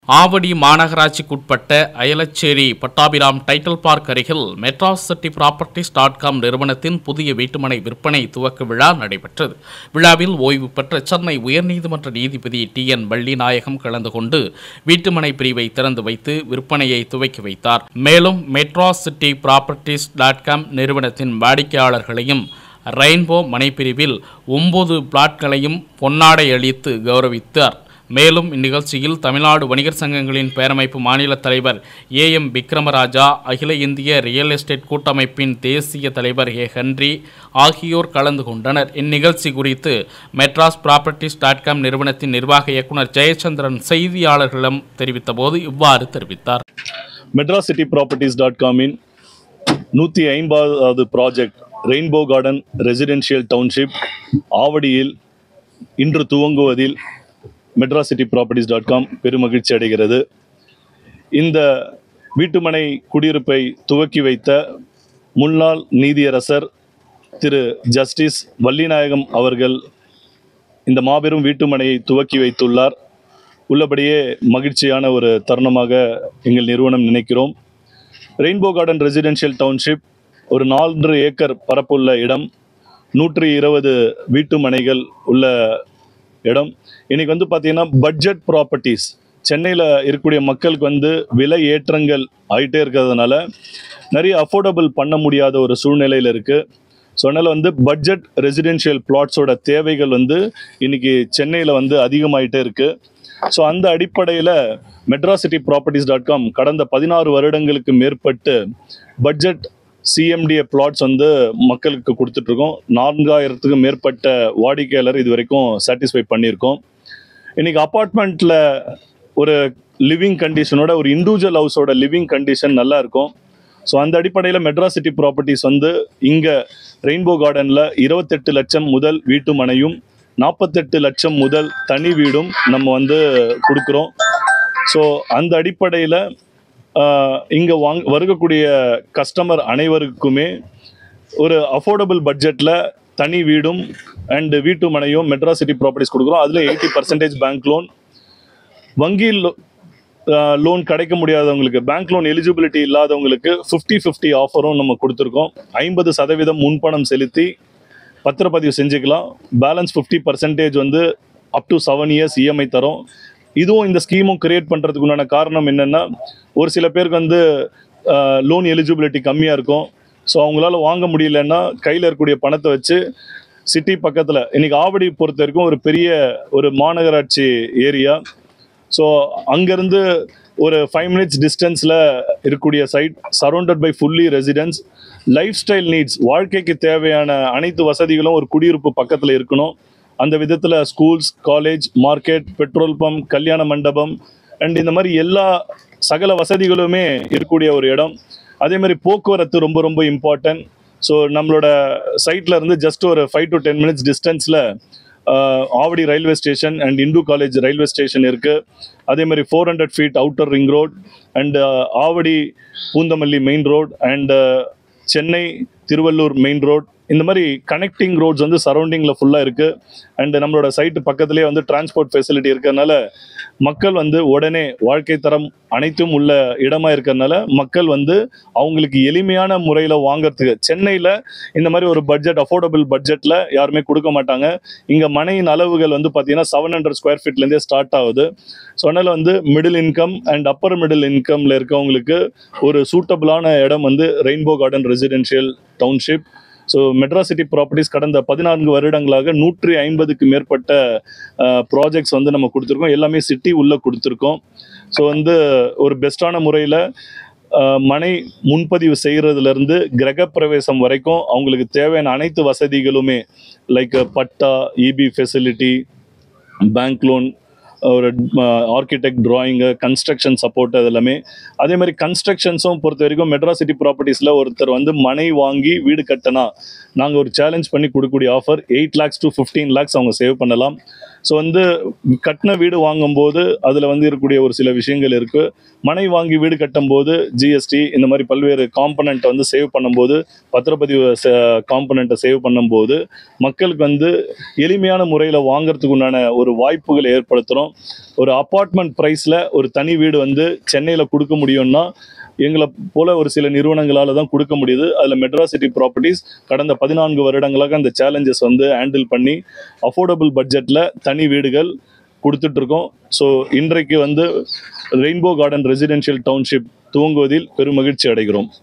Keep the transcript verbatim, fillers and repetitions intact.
ஆவடி மாநகராட்சிக்குட்பட்ட அயலச்சேரி Pattabiram title park அருகில் Madras city properties dot com நிறுவனத்தின் புதிய வீட்டுமனை விற்பனை துவக்க விழா நடைபெற்றது. விழாவில் ஓய்வு பெற்ற சென்னை உயர்நீதிமன்ற நீதிபதி டி என் வள்ளிநாயகம் கலந்து கொண்டு வீட்டுமனை பிரிவை திறந்து வைத்து விற்பனையை துவக்கி வைத்தார். மேலும் Madras city properties dot com நிறுவனத்தின் வாடிக்கையாளர்களையும் ரெயின்போ மனைப்பிரிவில் ஒன்பது பிளாட்களையும் பொன்னாடை அளித்து கௌரவித்தார். மேலும் இந்நிகழ்ச்சியில் தமிழ்நாடு வணிகர் சங்கங்களின் பேரமைப்பு மாநில தலைவர் ஏ எம் விக்ரமராஜா, அகில இந்திய ரியல் எஸ்டேட் கூட்டமைப்பின் தேசிய தலைவர் ஏ ஹென்றி ஆகியோர் கலந்து கொண்டனர். இந்நிகழ்ச்சி குறித்து மெட்ராஸ் ப்ராப்பர்ட்டிஸ் டாட் காம் நிறுவனத்தின் நிர்வாக இயக்குநர் ஜெயச்சந்திரன் செய்தியாளர்களிடம் தெரிவித்த போது இவ்வாறு தெரிவித்தார். மெட்ராஸ் சிட்டி ப்ராப்பர்ட்டிஸ் டாட் காமின் நூற்றி ஐம்பதாவது project rainbow garden residential township ஆவடியில் இன்று துவங்குவதில் Madras city properties dot com பெருமகிழ்ச்சி அடைகிறது. இந்த வீட்டுமனை குடியிருப்பை துவக்கி வைத்த முன்னாள் நீதியரசர் திரு ஜஸ்டிஸ் வள்ளிநாயகம் அவர்கள் இந்த மாபெரும் வீட்டுமனையை துவக்கி வைத்துள்ளார். உள்ளபடியே மகிழ்ச்சியான ஒரு தருணமாக எங்கள் நிறுவனம் நினைக்கிறோம். ரெயின்போ கார்டன் ரெசிடென்ஷியல் டவுன்ஷிப் ஒரு நான்கு ஏக்கர் பரப்புள்ள இடம், நூற்றி இருபது வீட்டுமனைகள் உள்ள இடம். இன்னைக்கு வந்து பார்த்தீங்கன்னா பட்ஜெட் ப்ராப்பர்ட்டிஸ் சென்னையில் இருக்கக்கூடிய மக்களுக்கு வந்து விலை ஏற்றங்கள் ஆகிட்டே இருக்கிறதுனால நிறைய அஃபோர்டபுள் பண்ண முடியாத ஒரு சூழ்நிலையில் இருக்குது. ஸோ அதனால் வந்து பட்ஜெட் ரெசிடென்ஷியல் பிளாட்ஸோட தேவைகள் வந்து இன்னைக்கு சென்னையில் வந்து அதிகமாகிட்டே இருக்குது. ஸோ அந்த அடிப்படையில் Madras city properties dot com கடந்த பதினாறு வருடங்களுக்கு மேற்பட்டு பட்ஜெட் சிஎம்டிஏ பிளாட்ஸ் வந்து மக்களுக்கு கொடுத்துட்ருக்கோம். நான்காயிரத்துக்கும் மேற்பட்ட வாடிக்கையாளர் இது வரைக்கும் சாட்டிஸ்ஃபை பண்ணியிருக்கோம். இன்றைக்கி அப்பார்ட்மெண்ட்டில் ஒரு லிவிங் கண்டிஷனோட ஒரு இண்டிவிஜுவல் ஹவுஸோட லிவிங் கண்டிஷன் நல்லா இருக்கும். ஸோ அந்த அடிப்படையில் மெட்ராஸ் சிட்டி ப்ராப்பர்ட்டிஸ் வந்து இங்கே ரெயின்போ கார்டனில் இருபத்தெட்டு லட்சம் முதல் வீட்டு மனையும் நாற்பத்தெட்டு லட்சம் முதல் தனி வீடும் நம்ம வந்து கொடுக்குறோம். ஸோ அந்த அடிப்படையில் இங்கே வாங் வருகக்கூடிய கஸ்டமர் அனைவருக்குமே ஒரு அஃபோர்டபுள் பட்ஜெட்டில் தனி வீடும் அண்டு வீட்டு மனையும் மெட்ராஸ் சிட்டி ப்ராப்பர்ட்டிஸ் கொடுக்குறோம். அதில் எயிட்டி பர்சன்டேஜ் பேங்க் லோன், வங்கி லோன் கிடைக்க முடியாதவங்களுக்கு, பேங்க் லோன் எலிஜிபிலிட்டி இல்லாதவங்களுக்கு ஃபிஃப்டி ஃபிஃப்டி ஆஃபரும் நம்ம கொடுத்துருக்கோம். ஐம்பது சதவீதம் முன்பணம் செலுத்தி பத்திரப்பதிவு செஞ்சுக்கலாம். பேலன்ஸ் ஃபிஃப்டி பர்சன்டேஜ் வந்து up to seven years EMI தரோம். இதுவும் இந்த ஸ்கீமும் கிரியேட் பண்ணுறதுக்கு உண்டான காரணம் என்னென்னா, ஒரு சில பேருக்கு வந்து லோன் எலிஜிபிலிட்டி கம்மியாக இருக்கும். ஸோ அவங்களால வாங்க முடியலன்னா கையில் இருக்கக்கூடிய பணத்தை வச்சு சிட்டி பக்கத்தில், இன்றைக்கி ஆவடி பொறுத்த வரைக்கும் ஒரு பெரிய ஒரு மாநகராட்சி ஏரியா. ஸோ அங்கேருந்து ஒரு ஃபைவ் மினிட்ஸ் டிஸ்டன்ஸில் இருக்கக்கூடிய site, surrounded by fully residence. Lifestyle needs, வாழ்க்கைக்கு தேவையான அனைத்து வசதிகளும் ஒரு குடியிருப்பு பக்கத்தில் இருக்கணும். அந்த விதத்தில் schools, college, market, petrol pump, கல்யாண மண்டபம் அண்ட் இந்த மாதிரி எல்லா சகல வசதிகளுமே இருக்கக்கூடிய ஒரு இடம். அதே மாதிரி போக்குவரத்து ரொம்ப ரொம்ப இம்பார்ட்டன்ட். ஸோ நம்மளோட சைட்டில் இருந்து ஜஸ்ட் ஒரு ஃபைவ் டு டென் மினிட்ஸ் டிஸ்டன்ஸில் Avadi railway station and Hindu college railway station இருக்குது. அதே மாதிரி four hundred feet outer ring road and Avadi Poonamallee main road and Chennai Tiruvallur main road, இந்த மாதிரி கனெக்டிங் ரோட்ஸ் வந்து சரௌண்டிங்கில் ஃபுல்லாக இருக்குது. அண்டு நம்மளோட சைட்டு பக்கத்துலேயே வந்து டிரான்ஸ்போர்ட் ஃபெசிலிட்டி இருக்கிறதுனால மக்கள் வந்து உடனே வாழ்க்கை தரம் அனைத்தும் உள்ள இடமா இருக்கிறதுனால மக்கள் வந்து அவங்களுக்கு எளிமையான முறையில் வாங்கிறதுக்கு, சென்னையில் இந்த மாதிரி ஒரு பட்ஜெட் அஃபோர்டபுள் பட்ஜெட்டில் யாருமே கொடுக்க மாட்டாங்க. இங்கே மனையின் அளவுகள் வந்து பார்த்தீங்கன்னா செவன் ஹண்ட்ரட் ஸ்கொயர் ஃபீட்லேருந்தே ஸ்டார்ட் ஆகுது. ஸோ அதனால் வந்து middle income and upper middle இன்கமில் இருக்கவங்களுக்கு ஒரு சூட்டபிளான இடம் வந்து rainbow garden residential township. So Madras city properties கடந்த பதினான்கு வருடங்களாக நூற்றி ஐம்பதுக்கு மேற்பட்ட ப்ராஜெக்ட்ஸ் வந்து நம்ம கொடுத்துருக்கோம். எல்லாமே சிட்டி உள்ளே கொடுத்துருக்கோம். ஸோ வந்து ஒரு பெஸ்ட்டான முறையில் மனை முன்பதிவு செய்கிறதுலேருந்து கிரகப்பிரவேசம் வரைக்கும் அவங்களுக்கு தேவையான அனைத்து வசதிகளுமே like patta, EB facility, bank loan, ஒரு ஆர்கிடெக்ட் ட்ராயிங்கு, கன்ஸ்ட்ரக்ஷன் சப்போர்ட், அது எல்லாமே. அதே மாதிரி கன்ஸ்ட்ரக்ஷன்ஸும் பொறுத்த வரைக்கும் மெட்ராஸ் சிட்டி ப்ராப்பர்ட்டிஸில் ஒருத்தர் வந்து மனை வாங்கி வீடு கட்டினா நாங்கள் ஒரு சேலஞ்ச் பண்ணி கொடுக்கக்கூடிய offer eight lakhs to fifteen lakhs அவங்க சேவ் பண்ணலாம். ஸோ வந்து கட்டின வீடு வாங்கும்போது அதில் வந்து இருக்கக்கூடிய ஒரு சில விஷயங்கள் இருக்குது. மனை வாங்கி வீடு கட்டும்போது ஜிஎஸ்டி இந்த மாதிரி பல்வேறு காம்பனண்ட்டை வந்து சேவ் பண்ணும்போது, பத்திரப்பதிவு காம்பனண்ட்டை சேவ் பண்ணும்போது மக்களுக்கு வந்து எளிமையான முறையில் வாங்கிறதுக்கு உண்டான ஒரு வாய்ப்புகளை ஏற்படுத்துகிறோம். ஒரு அப்பார்ட்மெண்ட் ப்ரைஸில் ஒரு தனி வீடு வந்து சென்னையில் கொடுக்க முடியும்னா எங்களை போல ஒரு சில நிறுவனங்களால் தான் கொடுக்க முடியுது. அதில் மெட்ராஸ் சிட்டி ப்ராப்பர்ட்டிஸ் கடந்த பதினான்கு வருடங்களாக அந்த சேலஞ்சஸ் வந்து ஹேண்டில் பண்ணி அஃபோர்டபுள் பட்ஜெட்டில் தனி வீடுகள் கொடுத்துட்ருக்கோம். ஸோ இன்றைக்கு வந்து ரெயின்போ கார்டன் ரெசிடென்ஷியல் டவுன்ஷிப் துவங்குவதில் பெரும் மகிழ்ச்சி அடைகிறோம்.